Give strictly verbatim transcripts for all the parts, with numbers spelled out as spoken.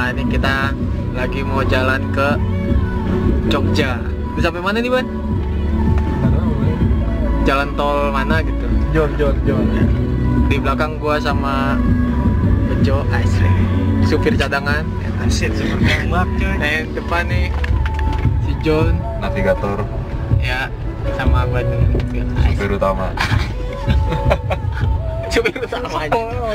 Nah ini kita lagi mau jalan ke Jogja. Udah sampai mana nih Ban? Jalan tol mana gitu? Jor, Jor, Jor. Di belakang gua sama Bejo, asli supir cadangan. Asyik, super tembak coy. Nah yang depan nih si John, navigator, ya sama Bandung supir utama. supir utama aja.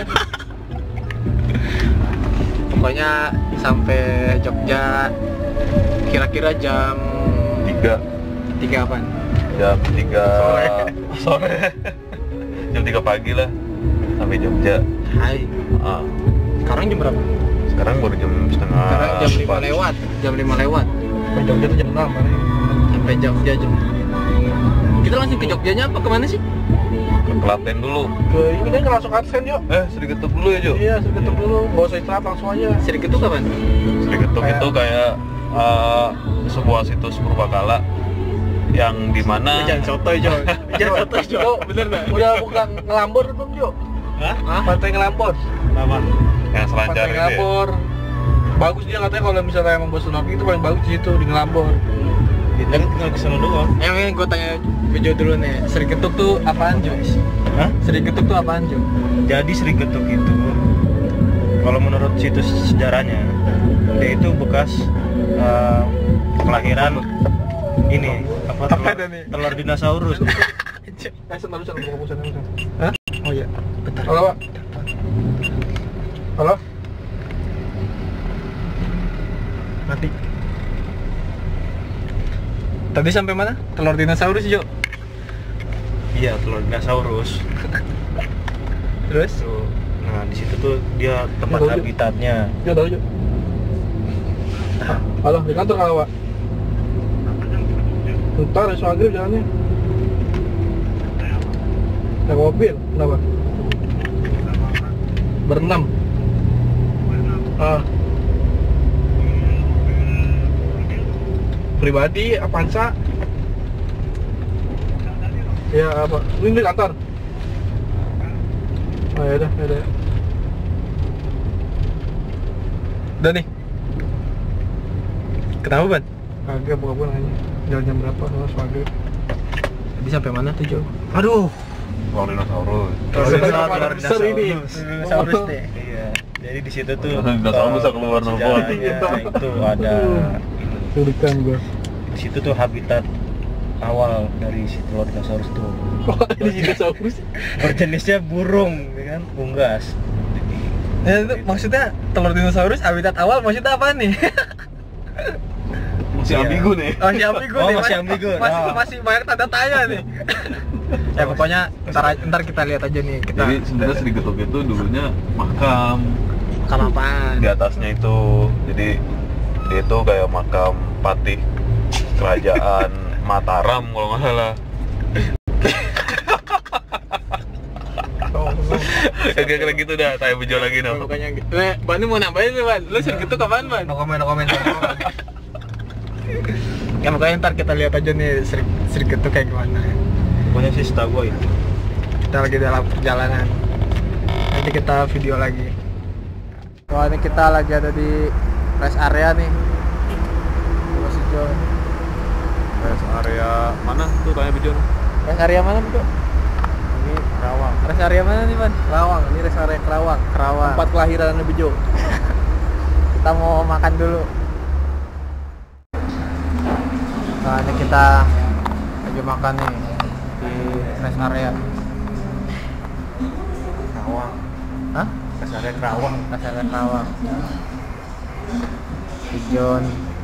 Pokoknya sampai Jogja kira-kira jam tiga tiga apa? Jam tiga Sore. Sore. Jam tiga pagi lah sampai Jogja. Hai. Ah. Sekarang jam berapa? Sekarang baru jam setengah. Sekarang jam lima empat. lewat. Jam lima lewat. Sampai Jogja tuh jam enam hari. Sampai Jogja jam. Kita langsung ke Jogjanya apa kemana sih? Ke Klaten dulu. Ke ini kan langsung adsen yuk. Eh, Sri Getuk dulu ya, Jo? Iya, Sri Getuk dulu. Bawa saya istirahat langsung aja. Sri Getuk kapan? Sri Getuk Kayak- itu kayak uh, sebuah situs purbakala yang dimana Jangan sotoy, Jo. Jangan sotoy, Jo. Jo, bener nggak? Udah bukan ngelambor belum, Jo? Hah? Pantai Ngelambor. Apa? yang selancar Pantai ini ya. Ngelambor. Bagus dia katanya kalau misalnya emang buat snorkeling itu paling bagus di situ di Ngelambor. Kita kan tinggal ke sana doang. Eh, ini gue tanya Bejo dulu nih. Sri Getuk tuh apaan, Jo? Hah? Sri Getuk tuh apaan, Jo? Jadi Sri Getuk itu, kalau menurut situs sejarahnya, dia itu bekas uh, kelahiran ini apa, Apa telur, nih? telur dinosaurus. Eh, sebentar dulu, buka buka sana. Hah? Oh iya. Bentar. Halo, Pak. Halo? Mati. Tadi sampai mana? Telur dinosaurus, Jo. Iya, telur dinosaurus. Terus? Tuh. Nah, di situ tuh dia tempat Ya, tahu, Jo. habitatnya. Ya, tahu, Jo. Halo, di kantor kalau, Pak? Ntar, esok maghrib jalannya. Naik mobil, kenapa? Berenam. Ah. Pribadi, Avanza. Ya apa? Ini di kantor. Oh ya udah, ya udah. Udah nih. Kenapa, Ban? Kagak buka-buka nanya. Jalan jam berapa? Harus maghrib. Tadi sampai mana tuh, Jo? Aduh, telur dinosaurus. telur Telur dinosaurus. dinosaurus ini. Dinosaurus deh. Iya. Jadi di situ tuh Dinosaurus bisa keluar nelfon. sejarahnya itu ada Durikan gua. di situ tuh habitat awal dari si telur dinosaurus tuh. Kok ada dinosaurus? Berjenisnya burung, ya kan? Unggas. Ya, itu maksudnya telur dinosaurus habitat awal maksudnya apa nih? Masih Iya. ambigu nih. Oh, masih ambigu Oh, nih. masih ambigu. Masih, Oh. masih banyak tanda tanya nih. Ya pokoknya ntar, ntar kita lihat aja nih kita. Jadi sebenarnya Sri Getuk itu dulunya makam Makam apaan? di atasnya itu. Jadi dia itu kayak makam patih kerajaan Mataram kalau nggak salah. Kayak kayak gitu dah, tanya Bejo lagi Nah, no. pokoknya gitu. Eh, Banu mau nambahin nih, Ban. Lu Sri Getuk kapan, Ban? No comment, no comment. Ya pokoknya ntar kita lihat aja nih Sri, Sri Getuk kayak gimana. Pokoknya sih setahu gua itu. Kita lagi dalam perjalanan. Nanti kita video lagi. Wah, ini kita lagi ada di rest area nih. Terus hijau. Rest area mana tuh tanya Bejo? Rest area mana, Bro? Ini Kerawang. Rest area mana nih, Ban? Kerawang, ini rest area Kerawang. Kerawang. Tempat kelahiran Bejo. Kita mau makan dulu. Nah, ini kita lagi makan nih di rest area. Kerawang. Hah? Rest area Kerawang. Rest area Kerawang. Pijon.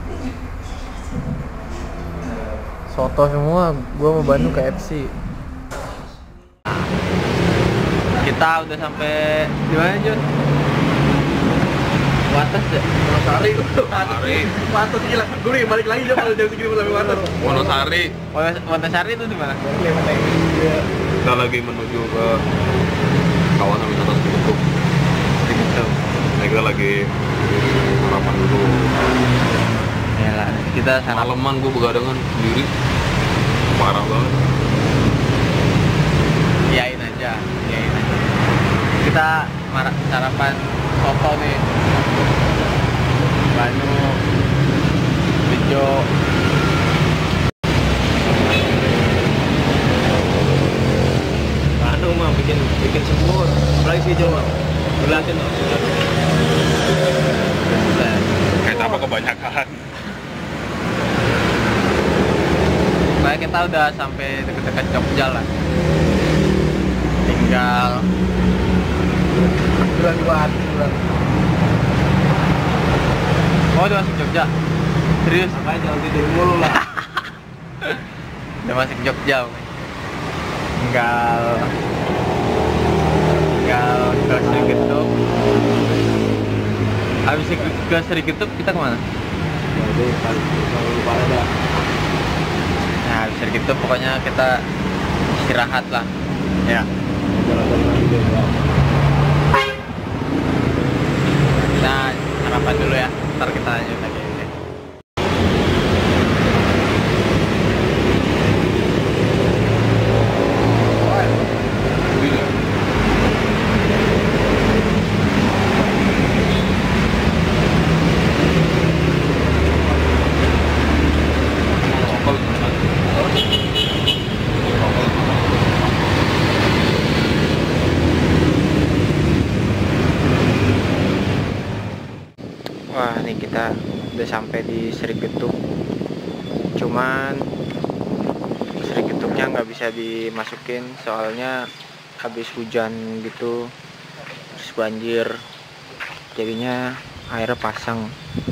Soto semua, gua mau Bandung K F C. Kita udah sampai di mana, Jun? Wates ya? Wonosari. Wonosari. Wates gila. Gue nih balik lagi Jo kalau jam segini sampai Wates. Wonosari. Wonosari itu di mana? Iya. Kita lagi menuju ke kawasan wisata Sri Getuk. Gitu. Nah, kita lagi sarapan dulu. Ya lah, kita sarapan. Malaman gue begadangan sendiri. Parah banget. Iyain aja, iyain aja. Kita mar- sarapan soto nih. Banu, Bejo. Anu mah bikin bikin semur. Apalagi sih Jawa. Belatin loh. Kayak apa kebanyakan. Nah, kita udah sampai dekat-dekat Jogja lah. Tinggal bulan dua hari bulan. Oh, udah masuk Jogja. Serius? Makanya jangan tidur mulu lah. Udah masuk Jogja. Tinggal tinggal ke Serigetup. Habis ke Serigetup kita kemana? Jadi kalau lupa ada. Nah, habis Serigetup pokoknya kita istirahat lah. Ya. Jalan-jalan lagi deh. Kita sarapan dulu ya. Ntar kita lanjut lagi. Wah, nih kita udah sampai di Serigetup. Cuman Serigetupnya nggak bisa dimasukin soalnya habis hujan gitu, terus banjir. Jadinya airnya pasang.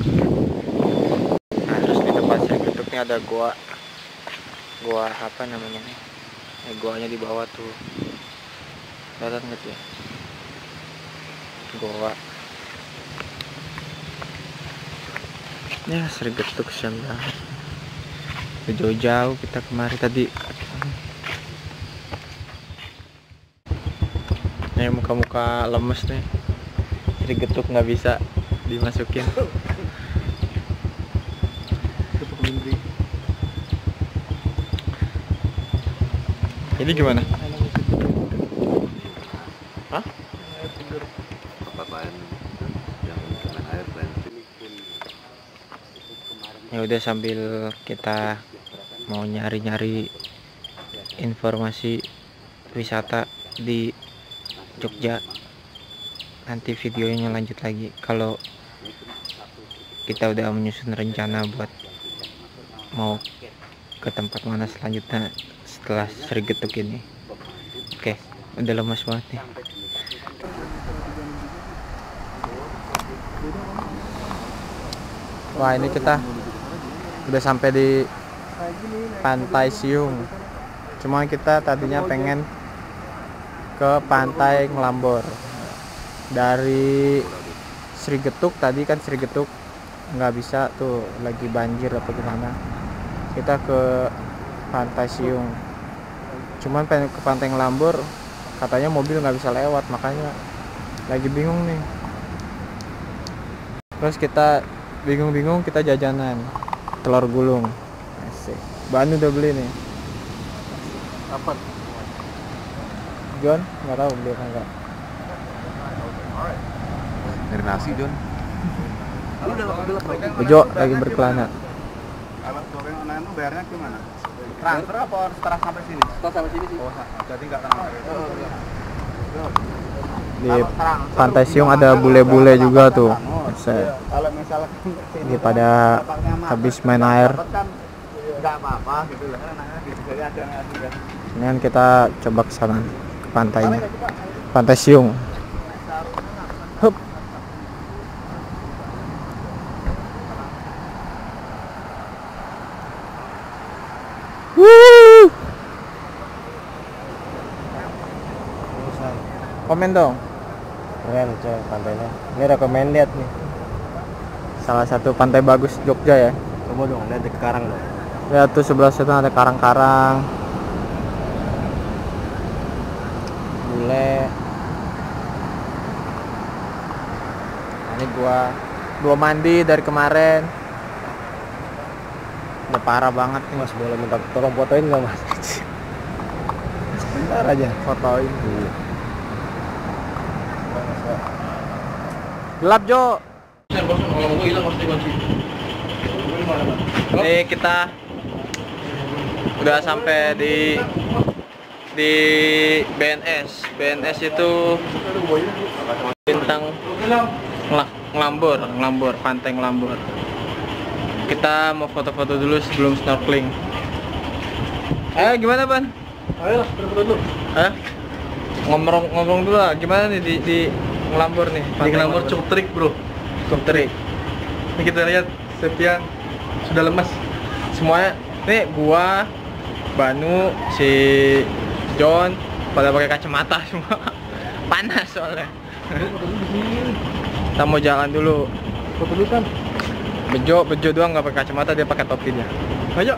Nah, terus di depan Serigetupnya ada goa. Goa apa namanya nih? Eh, goanya di bawah tuh. Kelihatan nggak ya? Goa. Ya, Serigetup kesian banget. Jauh-jauh kita kemari tadi. Nih muka-muka lemes nih. Serigetup nggak bisa dimasukin. Ini gimana? Hah? Tempat lain yang dengan air lain. Ya udah, sambil kita mau nyari-nyari informasi wisata di Jogja, nanti videonya lanjut lagi kalau kita udah menyusun rencana buat mau ke tempat mana selanjutnya setelah Serigetup ini. Oke, udah lemas banget nih. Wah, ini kita udah sampai di Pantai Siung. Cuma kita tadinya pengen ke Pantai Ngelambor. Dari Serigetup tadi kan Serigetup nggak bisa tuh, lagi banjir apa gimana. Kita ke Pantai Siung. Cuman pengen ke Pantai Ngelambor, katanya mobil nggak bisa lewat, makanya lagi bingung nih. Terus kita bingung-bingung, kita jajanan telur gulung. Asik. Banu udah beli nih. Apa? John nggak tahu beli apa enggak. Dari nasi, John. Bejo lagi berkelana. Alat gorengan itu bayarnya gimana? Transfer apa setelah sampai sini? Setelah sampai sini sih. Oh, jadi nggak transfer. Di Pantai Siung ada bule-bule juga tuh. Set. Kalau misalnya Ini pada habis main air. nggak apa-apa gitu lah. Jadi ada ngasih. Ini kan kita coba ke sana, ke pantainya. Pantai Siung. Hup. Wuh. Komen dong. Keren coy pantainya. Ini recommended nih. Salah satu pantai bagus Jogja ya. Coba dong lihat di karang dong. Lihat tuh sebelah sana ada karang-karang. Bule. Nah, ini gua gua mandi dari kemarin. Udah parah banget nih. Mas boleh minta tolong fotoin nggak mas? Sebentar aja. Fotoin. Gelap Jo. Ini kita udah sampai di di B N S. B N S itu bintang Ngelambur, Ngelambur, Pantai Ngelambur. Kita mau foto-foto dulu sebelum snorkeling. Eh, gimana, Ban? Ayo, foto dulu. Eh? Ngomong-ngomong dulu lah, gimana nih di, di Ngelambur nih? Di Ngelambur cukup terik, bro. Cukup terik. Ini kita lihat Septian sudah lemas. Semuanya, nih gua, Banu, si John pada pakai kacamata semua. Panas soalnya. Kita mau jalan dulu. Foto dulu kan. Bejo, Bejo doang nggak pakai kacamata, dia pakai topi dia. Ayo.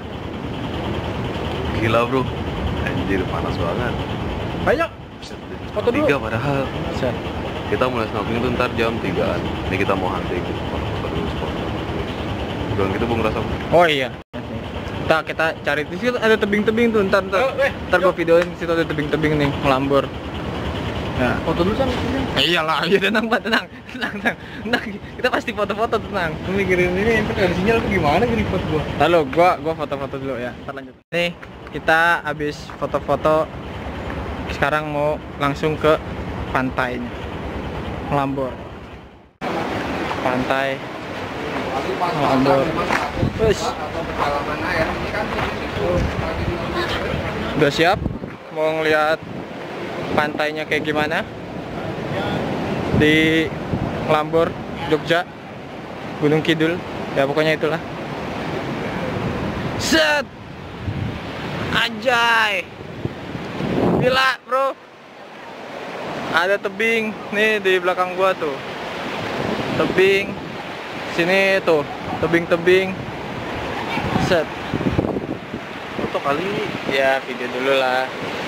Gila bro, anjir panas banget. Ayo. Foto dulu. Tiga padahal. Set. Kita mulai snorkeling tuh ntar jam tigaan. Ini kita mau hunting gitu. Foto dulu spot. Jangan gitu bung rasa. Oh iya. Kita kita cari di situ ada tebing-tebing tuh, ntar ntar. Oh, eh, Ntar gua videoin di situ ada tebing-tebing nih, Ngelambur. Nah, Foto dulu kan. eh, iyalah, iya tenang Pak, tenang, tenang, tenang, tenang. Kita pasti foto-foto tenang. Gue mikirin ini ntar ada sinyal tuh gimana nih foto gua. Lalu gua gua foto-foto dulu ya. Ntar lanjut. Nih kita habis foto-foto. Sekarang mau langsung ke pantainya, Ngelambur. Pantai Ngelambur. Terus. Udah siap? Mau ngeliat pantainya kayak gimana? Di Ngelambur, Jogja, Gunung Kidul, ya pokoknya itulah. Set, anjay, gila bro. Ada tebing nih di belakang gua tuh, tebing, sini tuh, tebing-tebing. Set, Foto kali. ya video dulu lah.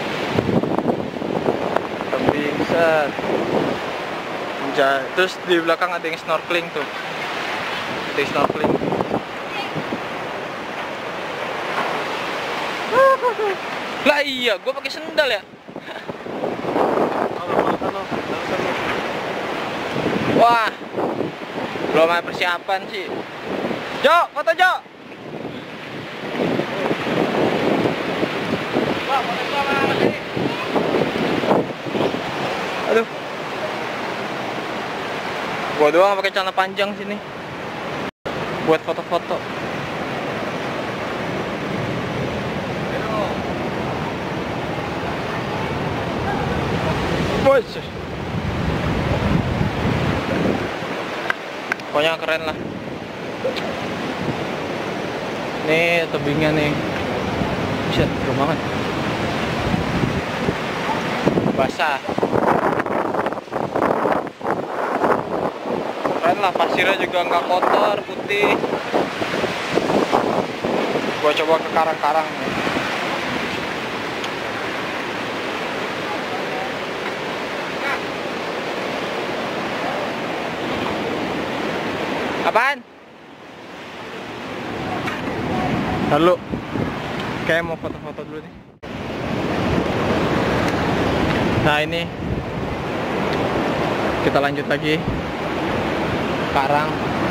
Tebing, set. Ja, terus di belakang ada yang snorkeling tuh, ada yang snorkeling. Lah iya, gue pakai sendal ya. Wah, belum ada persiapan sih. Jo, foto Jo. Wah, foto gua mana sih? Aduh. Gua doang pakai celana panjang sini buat foto-foto. Bos. Pokoknya keren lah. Nih tebingnya nih. Buset, keren banget. Basah. Keren lah, pasirnya juga nggak kotor, putih. Gua coba ke karang-karang nih. Apaan? Lalu kayak mau foto-foto dulu nih. Nah ini kita lanjut lagi karang.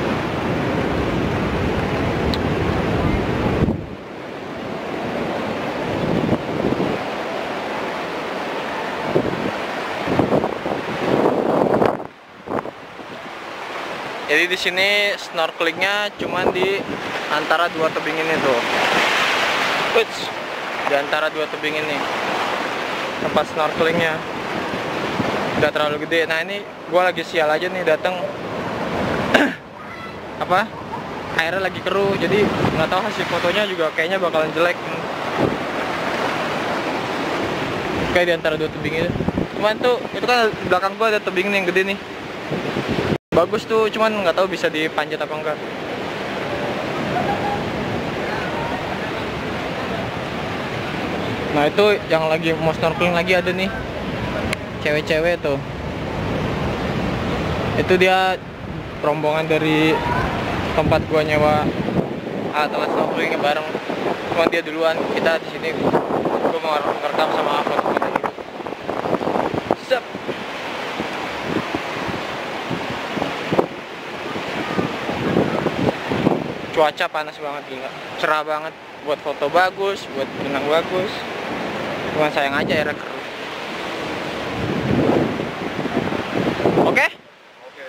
Jadi di sini snorkelingnya cuman di antara dua tebing ini tuh. Uits, di antara dua tebing ini tempat snorkelingnya. Udah terlalu gede. Nah ini gua lagi sial aja nih datang. Apa? Airnya lagi keruh, jadi nggak tahu hasil fotonya juga kayaknya bakalan jelek. Kayak di antara dua tebing itu. Cuman tuh itu kan di belakang gua ada tebing nih yang gede nih. Bagus tuh, cuman nggak tahu bisa dipanjat apa enggak. Nah itu yang lagi mau snorkeling lagi ada nih cewek-cewek tuh. Itu dia rombongan dari tempat gua nyewa alat-alat snorkelingnya bareng. Cuma dia duluan, kita di sini gua mau ngerekam sama foto-foto gitu. Sep. cuaca panas banget, gila cerah banget, buat foto bagus, buat berenang bagus. Cuma sayang aja airnya keruh. Oke? Oke.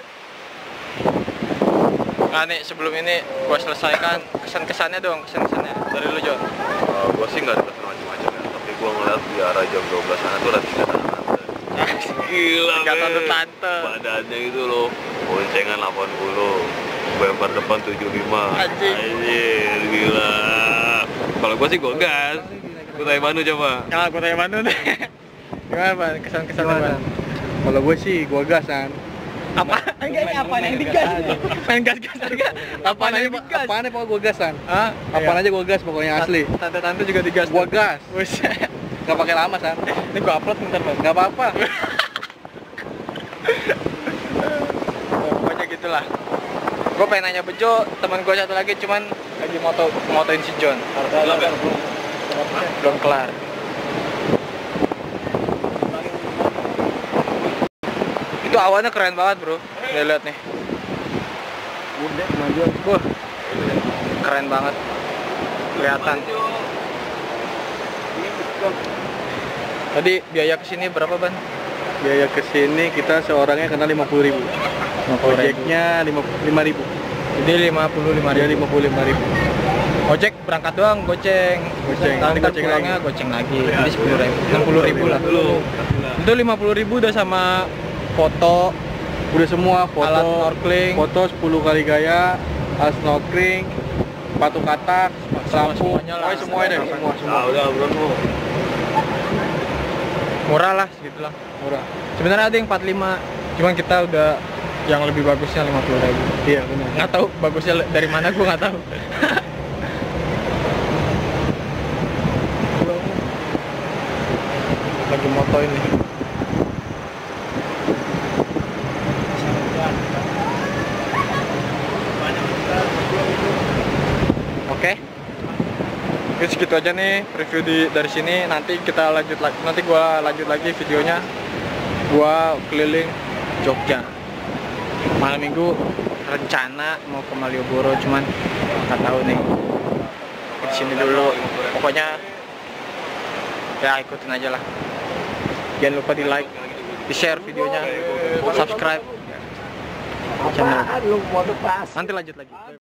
Nah nih sebelum ini gua selesaikan kesan-kesannya dong, kesan-kesannya dari lu John. Uh, gue sih nggak ada pesan macam-macam ya, tapi gue ngeliat di arah jam dua belas sana tuh ada tiga tante. Gila, Tiga men. tante-tante. Badannya itu loh, boncengan delapan puluh, bumper depan tujuh puluh lima. Anjing. Anjir, gila. Kalau gue sih gue gas. Gue tanya Manu coba. Kalau gua tanya Manu deh. Gimana Ban? Kesan-kesannya Ban? Kalau gue sih gue gasan. Apa? Enggak, ini apaan yang digas? Main gas-gas aja. Apaan yang digas? Apaan pokoknya gue gasan. Hah? Apaan aja gue gas pokoknya asli. Tante-tante juga digas. Gue gas. Buset. Gak pakai lama san. Ini gua upload bentar, Bang. Gak apa-apa. Pokoknya gitulah. Gue pengen nanya Bejo, teman gue satu lagi cuman lagi moto motoin si John. Belum ya? Belum kelar. Itu awannya keren banget, Bro. Nih lihat nih. Udah kemajuan. Wah. Keren banget. Kelihatan. Tadi biaya kesini berapa, Ban? Biaya kesini kita seorangnya kena lima puluh ribu. Ojeknya lima ribu. Jadi lima puluh lima Dia ribu. lima puluh lima ribu. Ojek berangkat doang, goceng. Goceng. Nanti kan Goceng pulangnya lagi. goceng lagi. Jadi sepuluh ribu, enam puluh ribu lah. Itu lima puluh ribu udah sama foto, Udah semua foto, alat snorkeling, foto sepuluh kali gaya, alat snorkeling, sepatu katak, lampu, semuanya lah. pokoknya semuanya deh, semua semua. Ah, udah bro lu. murah lah segitu lah. Murah. Sebenarnya ada yang empat puluh lima, cuman kita udah yang lebih bagusnya lima puluh ribu. Iya benar. Nggak tahu bagusnya le- dari mana, gue nggak tahu. Lagi motoin nih. Oke. Oke, segitu aja nih review di dari sini. Nanti kita lanjut lagi. Nanti gua lanjut lagi videonya. Gua keliling Jogja. Malam minggu rencana mau ke Malioboro, cuman nggak tahu nih. Di sini dulu. Pokoknya ya ikutin aja lah. Jangan lupa di like, di share videonya, subscribe channel. Nanti lanjut lagi.